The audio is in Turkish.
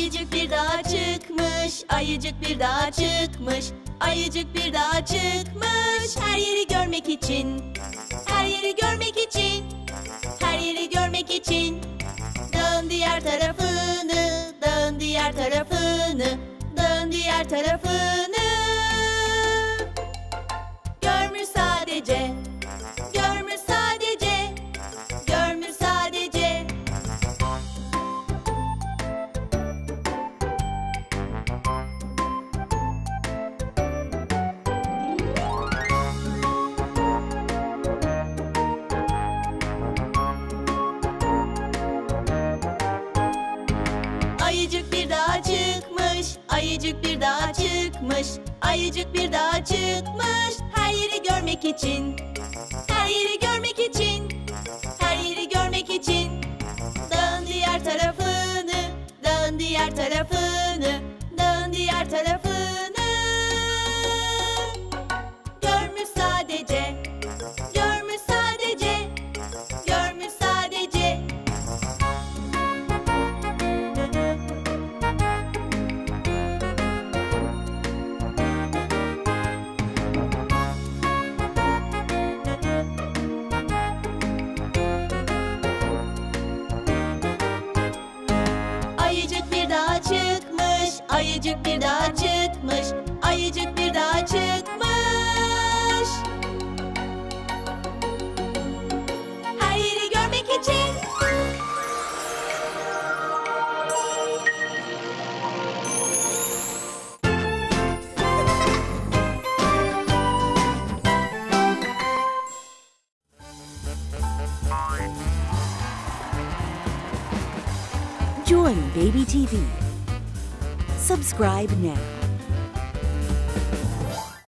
Ayıcık bir dağa çıkmış, ayıcık bir dağa çıkmış, ayıcık bir dağa çıkmış. Her yeri görmek için, her yeri görmek için, her yeri görmek için. Dağın diğer tarafını, dağın diğer tarafını, dağın diğer tarafını. Görmüş sadece, görmüş sadece, görmüş sadece. Ayıcık bir dağa çıkmış, ayıcık bir dağa çıkmış, ayıcık bir dağa çıkmış. Her yeri görmek için, her yeri görmek için, her yeri görmek için. Dağın diğer tarafını, dağın diğer tarafını, dağın diğer tarafını. Görmüş sadece, görmüş sadece, görmüş sadece. Ayıcık bir dağa çıkmış, ayıcık bir dağa çıkmış, ayıcık bir dağa çıkmış. Her yeri görmek için. Join Baby TV. Subscribe now.